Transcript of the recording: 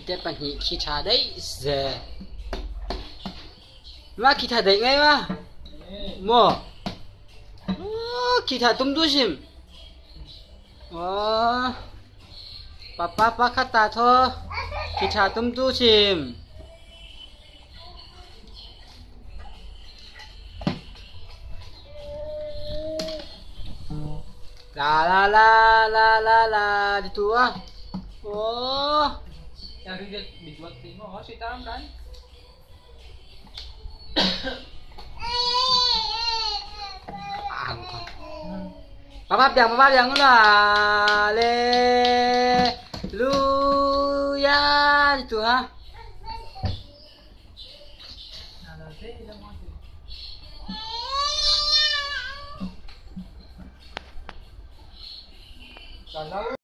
kita panhi kita dai ze ma kita dai ngai ma mo kita tumdusim papa kata tho kita tumdusim la gitu ah. Yang dibuat timo si taram kan. Papa yang lah le lu ya gitu ha. Kalau